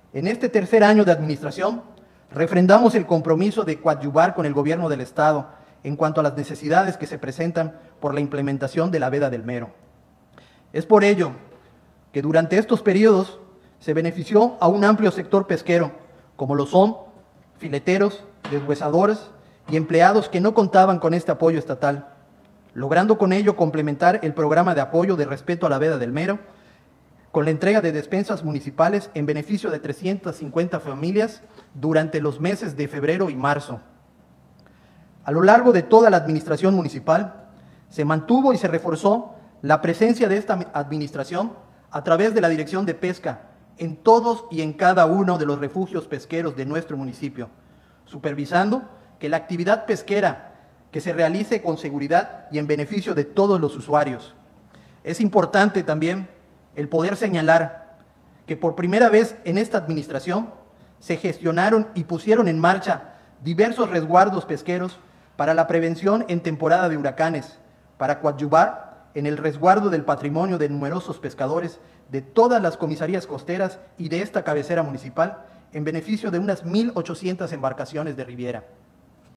En este tercer año de administración, refrendamos el compromiso de coadyuvar con el gobierno del Estado en cuanto a las necesidades que se presentan por la implementación de la veda del mero. Es por ello que durante estos periodos se benefició a un amplio sector pesquero, como lo son fileteros, deshuesadores y empleados que no contaban con este apoyo estatal, logrando con ello complementar el programa de apoyo de respeto a la veda del mero con la entrega de despensas municipales en beneficio de 350 familias durante los meses de febrero y marzo. A lo largo de toda la administración municipal, se mantuvo y se reforzó la presencia de esta administración a través de la Dirección de Pesca en todos y en cada uno de los refugios pesqueros de nuestro municipio, supervisando que la actividad pesquera que se realice con seguridad y en beneficio de todos los usuarios. Es importante también el poder señalar que por primera vez en esta administración se gestionaron y pusieron en marcha diversos resguardos pesqueros para la prevención en temporada de huracanes, para coadyuvar en el resguardo del patrimonio de numerosos pescadores de todas las comisarías costeras y de esta cabecera municipal en beneficio de unas 1.800 embarcaciones de Riviera.